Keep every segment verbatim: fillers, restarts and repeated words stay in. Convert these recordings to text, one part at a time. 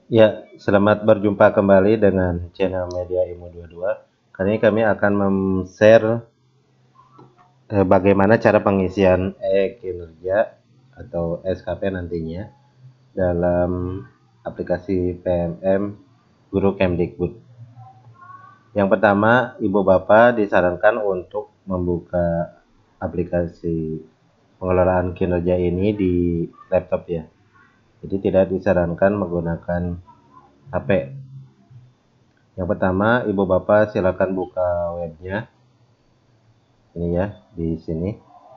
Ya, selamat berjumpa kembali dengan channel Media Ilmu dua puluh dua. Kali ini kami akan mem-share eh, bagaimana cara pengisian e-kinerja atau S K P nantinya dalam aplikasi P M M Guru Kemdikbud. Yang pertama, Ibu Bapak disarankan untuk membuka aplikasi pengelolaan kinerja ini di laptop ya. Jadi tidak disarankan menggunakan H P. Yang pertama, Ibu Bapak silakan buka webnya. Ini ya, di sini.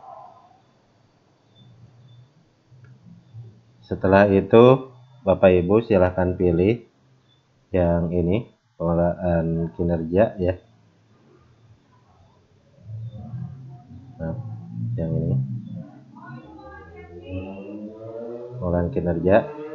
Setelah itu, Bapak Ibu silakan pilih yang ini, pengelolaan kinerja ya. Nah, yang ini, pengelolaan kinerja.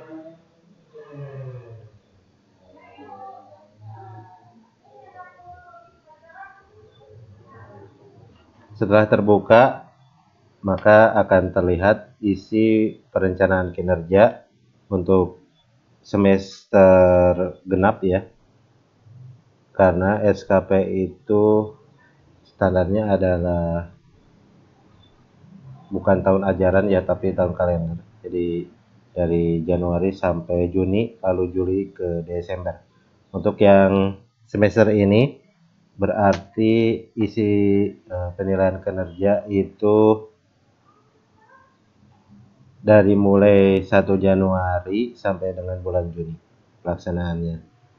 Setelah terbuka, maka akan terlihat isi perencanaan kinerja untuk semester genap ya. Karena S K P itu standarnya adalah bukan tahun ajaran ya, tapi tahun kalender. Jadi dari Januari sampai Juni, lalu Juli ke Desember. Untuk yang semester ini berarti isi uh, penilaian kinerja itu dari mulai satu Januari sampai dengan bulan Juni pelaksanaannya.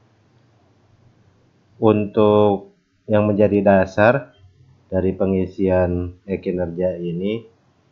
Untuk yang menjadi dasar dari pengisian e-kinerja ini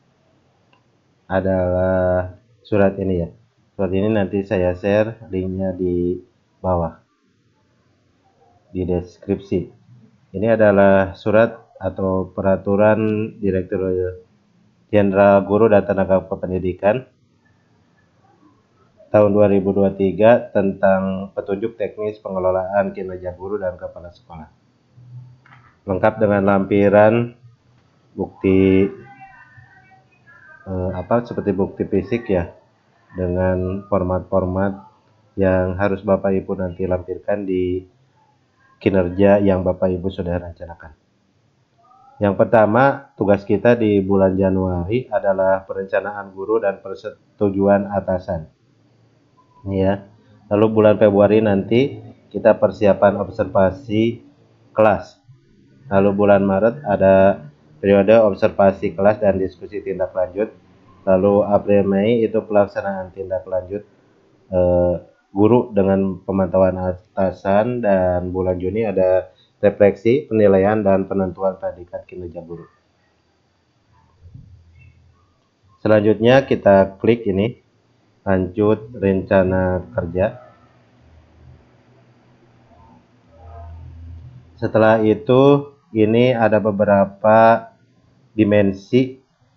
adalah surat ini ya. Surat ini nanti saya share linknya di bawah di deskripsi. Ini adalah surat atau peraturan Direktur Jenderal Guru dan Tenaga Kependidikan tahun dua ribu dua puluh tiga tentang petunjuk teknis pengelolaan kinerja guru dan kepala sekolah. Lengkap dengan lampiran bukti eh, apa seperti bukti fisik ya, dengan format-format yang harus Bapak Ibu nanti lampirkan di kinerja yang Bapak Ibu sudah rencanakan. Yang pertama, tugas kita di bulan Januari adalah perencanaan guru dan persetujuan atasan. Ini ya. Lalu bulan Februari nanti kita persiapan observasi kelas. Lalu bulan Maret ada periode observasi kelas dan diskusi tindak lanjut. Lalu April Mei itu pelaksanaan tindak lanjut eh, guru dengan pemantauan atasan, dan bulan Juni ada refleksi, penilaian, dan penentuan predikat kinerja guru. Selanjutnya kita klik ini, lanjut rencana kerja. Setelah itu ini ada beberapa dimensi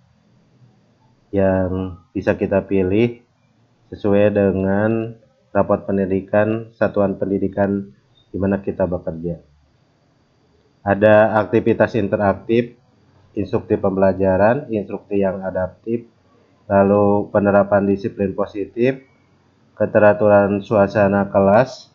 yang bisa kita pilih sesuai dengan rapot pendidikan satuan pendidikan di mana kita bekerja. Ada aktivitas interaktif, instruksi pembelajaran, instruksi yang adaptif, lalu penerapan disiplin positif, keteraturan suasana kelas,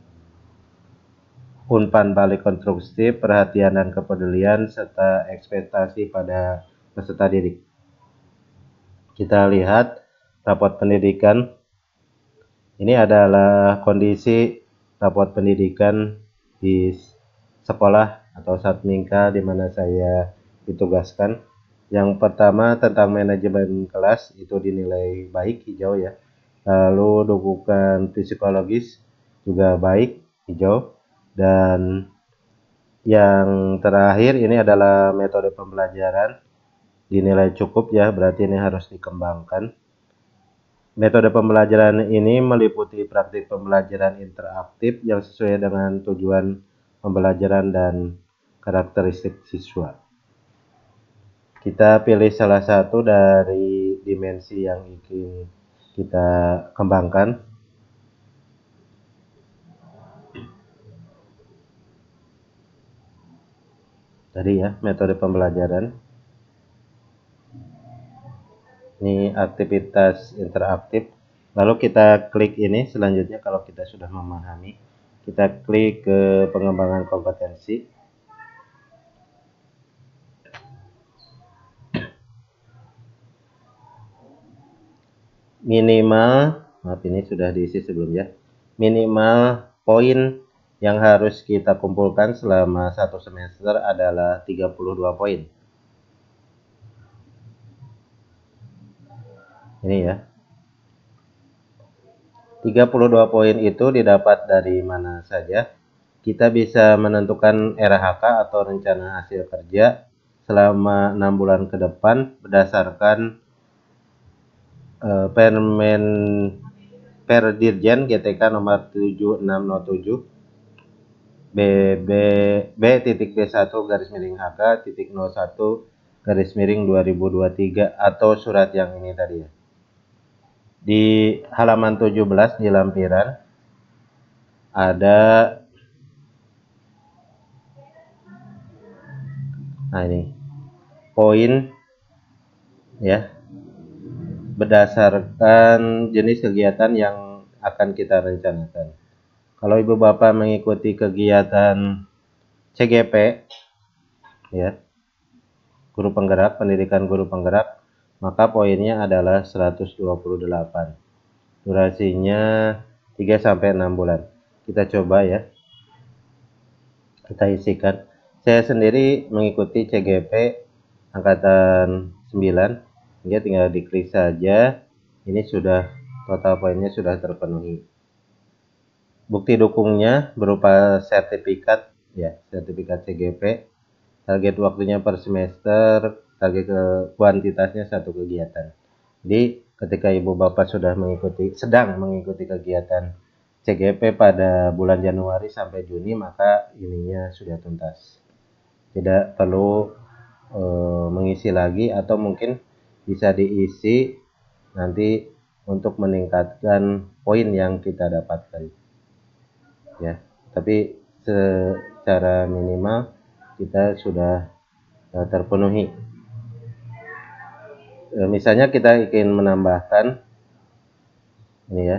umpan balik konstruktif, perhatian dan kepedulian, serta ekspektasi pada peserta didik. Kita lihat rapot pendidikan. Ini adalah kondisi rapot pendidikan di sekolah atau Satmingka di mana saya ditugaskan. Yang pertama tentang manajemen kelas itu dinilai baik, hijau ya. Lalu dukungan psikologis juga baik, hijau. Dan yang terakhir ini adalah metode pembelajaran, dinilai cukup ya, berarti ini harus dikembangkan. Metode pembelajaran ini meliputi praktik pembelajaran interaktif yang sesuai dengan tujuan pembelajaran dan karakteristik siswa. Kita pilih salah satu dari dimensi yang ingin kita kembangkan. Tadi ya, metode pembelajaran. Ini aktivitas interaktif. Lalu kita klik ini. Selanjutnya kalau kita sudah memahami, kita klik ke pengembangan kompetensi. Minimal, maaf ini sudah diisi sebelumnya, minimal poin yang harus kita kumpulkan selama satu semester adalah tiga puluh dua poin. Ini ya. tiga puluh dua poin itu didapat dari mana saja. Kita bisa menentukan R H K atau rencana hasil kerja selama enam bulan ke depan berdasarkan eh, Permen Perdirjen G T K nomor tujuh enam nol tujuh B B B titik B satu garis miring H K titik nol satu garis miring dua ribu dua puluh tiga atau surat yang ini tadi ya. Di halaman tujuh belas di lampiran ada, nah ini poin ya, berdasarkan jenis kegiatan yang akan kita rencanakan. Kalau ibu bapak mengikuti kegiatan C G P ya, guru penggerak, pendidikan guru penggerak, maka poinnya adalah seratus dua puluh delapan. Durasinya tiga sampai enam bulan. Kita coba ya. Kita isikan. Saya sendiri mengikuti C G P angkatan sembilan. Dia tinggal diklik saja. Ini sudah total poinnya sudah terpenuhi. Bukti dukungnya berupa sertifikat ya, sertifikat C G P. Target waktunya per semester, target ke kuantitasnya satu kegiatan. Jadi ketika ibu bapak sudah mengikuti, sedang mengikuti kegiatan C G P pada bulan Januari sampai Juni, maka ininya sudah tuntas. Tidak perlu e, mengisi lagi, atau mungkin bisa diisi nanti untuk meningkatkan poin yang kita dapatkan. Ya, tapi secara minimal kita sudah uh, terpenuhi. E, misalnya kita ingin menambahkan ini ya.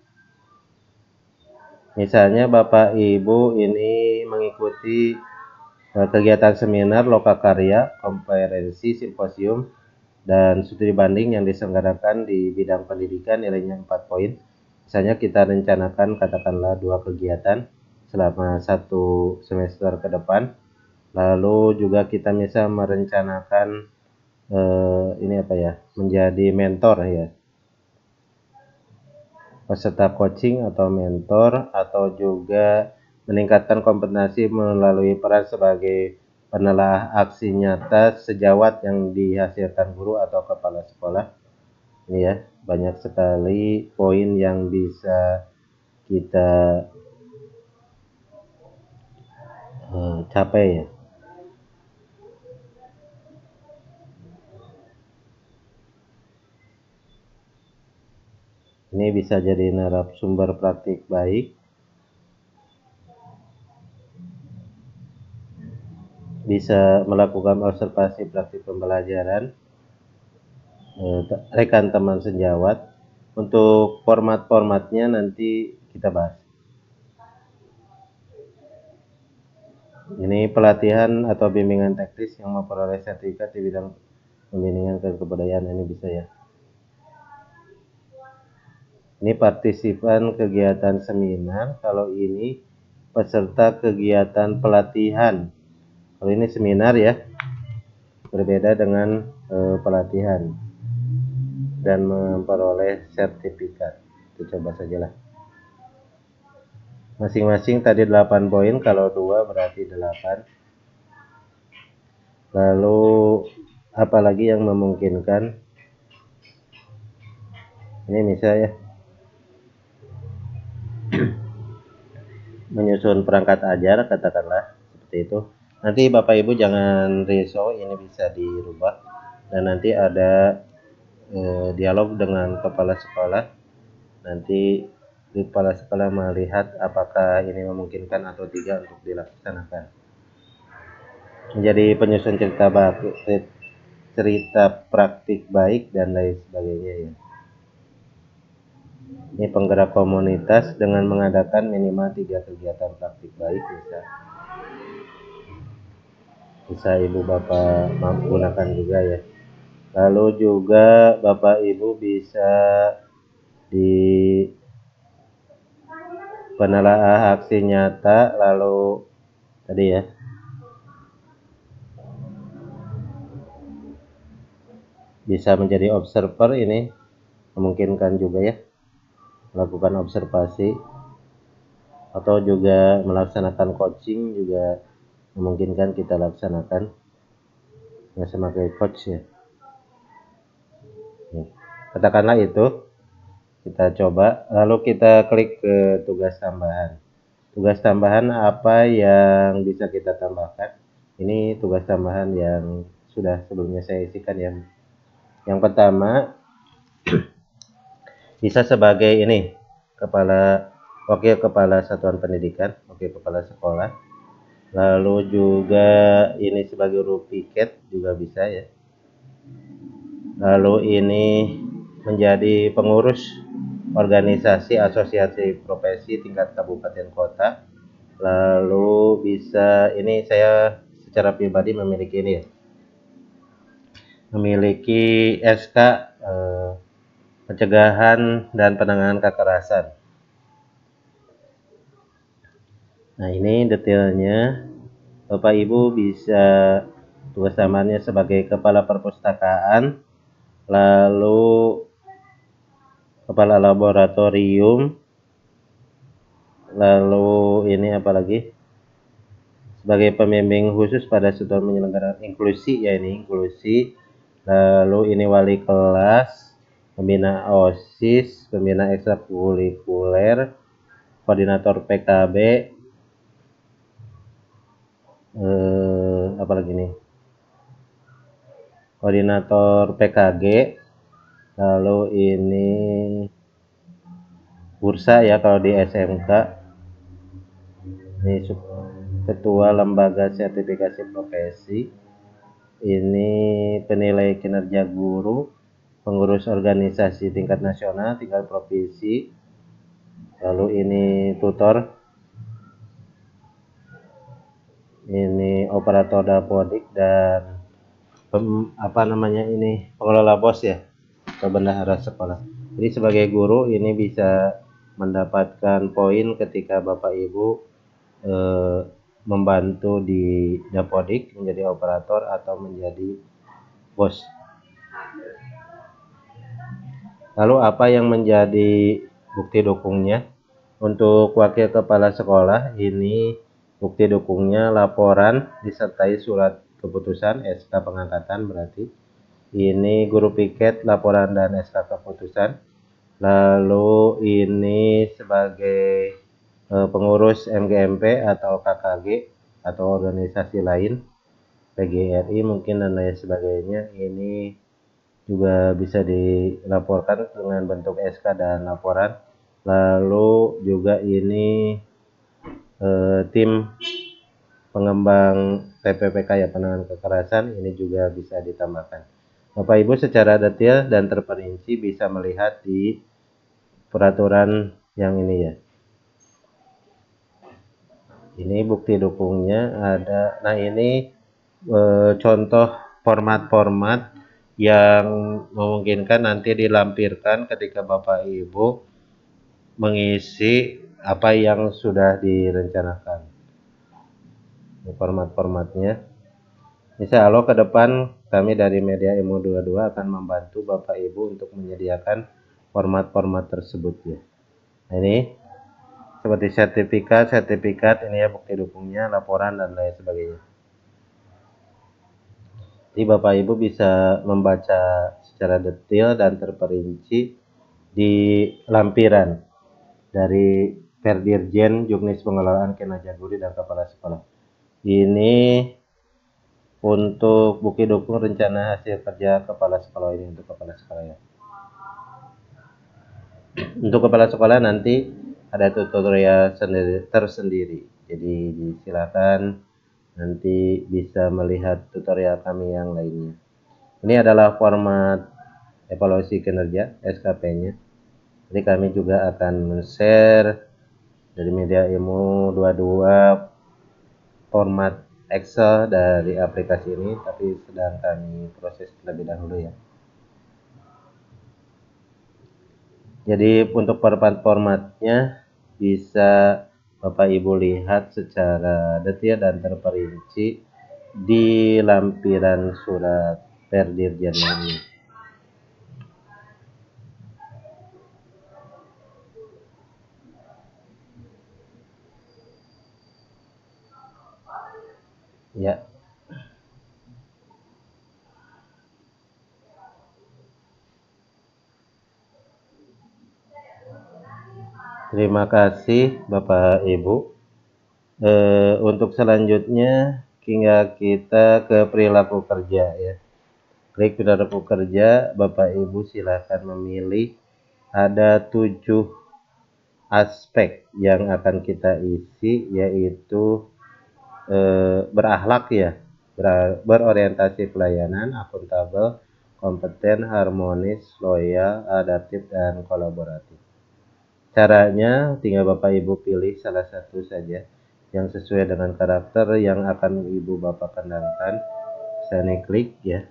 Misalnya Bapak Ibu ini mengikuti uh, kegiatan seminar, lokakarya, konferensi, simposium, dan studi banding yang diselenggarakan di bidang pendidikan, nilainya empat poin. Misalnya kita rencanakan katakanlah dua kegiatan selama satu semester ke depan. Lalu juga kita bisa merencanakan eh, ini apa ya, menjadi mentor ya, peserta coaching atau mentor, atau juga meningkatkan kompetensi melalui peran sebagai penelaah aksi nyata sejawat yang dihasilkan guru atau kepala sekolah. Ini ya, banyak sekali poin yang bisa kita uh, capai ya. Ini bisa jadi narasumber praktik baik, bisa melakukan observasi praktik pembelajaran, rekan teman sejawat. Untuk format-formatnya nanti kita bahas. Ini pelatihan atau bimbingan teknis yang memperoleh sertifikat di bidang pembimbingan kebudayaan, ini bisa ya. Ini partisipan kegiatan seminar, kalau ini peserta kegiatan pelatihan. Kalau ini seminar ya, berbeda dengan e, pelatihan, dan memperoleh sertifikat. Kita coba sajalah. Masing-masing tadi delapan poin, kalau dua berarti delapan. Lalu apalagi yang memungkinkan? Ini misalnya menyusun perangkat ajar, katakanlah seperti itu. Nanti Bapak Ibu jangan risau, ini bisa dirubah, dan nanti ada eh, dialog dengan kepala sekolah. Nanti kepala sekolah melihat apakah ini memungkinkan atau tidak untuk dilaksanakan. Menjadi penyusun cerita baik, cerita praktik baik dan lain sebagainya ya. Ini penggerak komunitas dengan mengadakan minimal tiga kegiatan praktik baik, bisa bisa ibu bapak menggunakan juga ya. Lalu juga bapak ibu bisa di penelaah aksi nyata, lalu tadi ya, bisa menjadi observer, ini memungkinkan juga ya, melakukan observasi, atau juga melaksanakan coaching juga memungkinkan kita laksanakan ya, sebagai coach ya. Katakanlah itu kita coba, lalu kita klik ke tugas tambahan. Tugas tambahan apa yang bisa kita tambahkan? Ini tugas tambahan yang sudah sebelumnya saya isikan ya. Yang pertama, bisa sebagai ini, kepala wakil kepala satuan pendidikan, wakil kepala sekolah. Lalu juga ini sebagai guru piket juga bisa ya. Lalu ini menjadi pengurus organisasi asosiasi profesi tingkat kabupaten kota. Lalu bisa, ini saya secara pribadi memiliki ini ya, memiliki S K eh, pencegahan dan penanganan kekerasan. Nah, ini detailnya. Bapak Ibu bisa tugas tambahannya sebagai kepala perpustakaan, lalu kepala laboratorium, lalu ini apa lagi, sebagai pembimbing khusus pada satuan penyelenggaraan inklusi ya, ini inklusi. Lalu ini wali kelas, pembina OSIS, pembina ekstrakurikuler, koordinator P K B, eh, apa lagi nih, koordinator P K G. Lalu ini bursa ya kalau di S M K. Ini ketua lembaga sertifikasi profesi. Ini penilai kinerja guru, pengurus organisasi tingkat nasional, tingkat provinsi. Lalu ini tutor. Ini operator dapodik dan pem, apa namanya ini, pengelola B O S ya, atau bendahara sekolah. Jadi sebagai guru ini bisa mendapatkan poin ketika Bapak Ibu eh, membantu di dapodik, menjadi operator atau menjadi B O S. Lalu apa yang menjadi bukti dukungnya? Untuk wakil kepala sekolah ini bukti dukungnya laporan disertai surat keputusan S K pengangkatan, berarti ini guru piket laporan dan S K keputusan. Lalu ini sebagai eh, pengurus M G M P atau K K G atau organisasi lain, P G R I mungkin dan lain sebagainya, ini juga bisa dilaporkan dengan bentuk S K dan laporan. Lalu juga ini eh, tim pengembang T P P K ya, penanganan kekerasan, ini juga bisa ditambahkan. Bapak Ibu secara detail dan terperinci bisa melihat di peraturan yang ini ya. Ini bukti dukungnya ada. Nah, ini eh, contoh format-format yang memungkinkan nanti dilampirkan ketika Bapak Ibu mengisi apa yang sudah direncanakan. Format-formatnya. Insya Allah ke depan kami dari Media Emo dua puluh dua akan membantu Bapak Ibu untuk menyediakan format-format tersebut ya. Nah, ini seperti sertifikat, sertifikat ini ya, bukti dukungnya, laporan dan lain sebagainya. Jadi Bapak Ibu bisa membaca secara detail dan terperinci di lampiran dari Perdirjen Juknis Pengelolaan Kinerja Guru dan Kepala Sekolah. Ini untuk bukti dukung rencana hasil kerja kepala sekolah, ini untuk kepala sekolah ya. Untuk kepala sekolah nanti ada tutorial sendiri, tersendiri. Jadi silakan nanti bisa melihat tutorial kami yang lainnya. Ini adalah format evaluasi kinerja S K P-nya. Jadi kami juga akan men-share dari Media Ilmu dua puluh dua format Excel dari aplikasi ini, tapi sedang kami proses terlebih dahulu ya. Jadi untuk format-formatnya bisa Bapak Ibu lihat secara detail dan terperinci di lampiran surat Perdirjen ini. Ya. Terima kasih Bapak Ibu. Eh, untuk selanjutnya hingga kita ke perilaku kerja ya. Klik perilaku kerja, Bapak Ibu silakan memilih, ada tujuh aspek yang akan kita isi, yaitu eh, berakhlak ya, ber, berorientasi pelayanan, akuntabel, kompeten, harmonis, loyal, adaptif, dan kolaboratif. Caranya tinggal Bapak Ibu pilih salah satu saja yang sesuai dengan karakter yang akan Ibu Bapak kembangkan. Saya klik ya,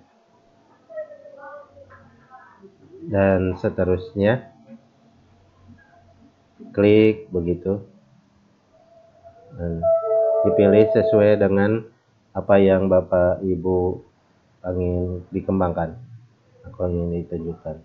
dan seterusnya klik begitu, dan dipilih sesuai dengan apa yang Bapak Ibu ingin dikembangkan atau ingin ditunjukkan.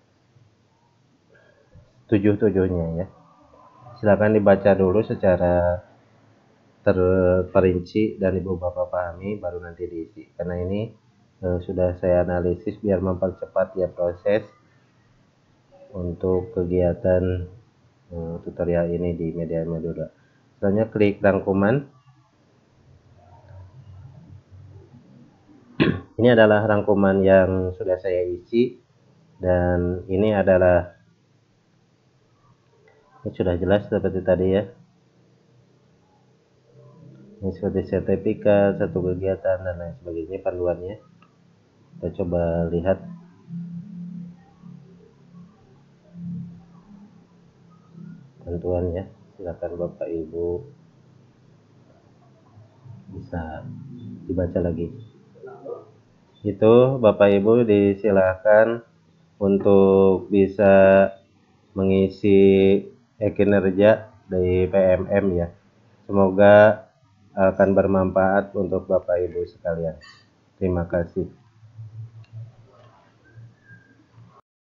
Tujuh-tujuhnya ya, silakan dibaca dulu secara terperinci dan Ibu Bapak pahami, baru nanti diisi, karena ini eh, sudah saya analisis biar mempercepat ya proses untuk kegiatan eh, tutorial ini di Media Modula. Selanjutnya klik rangkuman. Ini adalah rangkuman yang sudah saya isi, dan ini adalah, ini sudah jelas seperti tadi ya. Ini seperti sertifikat, satu kegiatan, dan lain sebagainya panduannya. Kita coba lihat. Panduannya, silakan Bapak Ibu bisa dibaca lagi. Itu Bapak Ibu disilakan untuk bisa mengisi e-kinerja dari P M M ya. Semoga akan bermanfaat untuk Bapak Ibu sekalian. Terima kasih.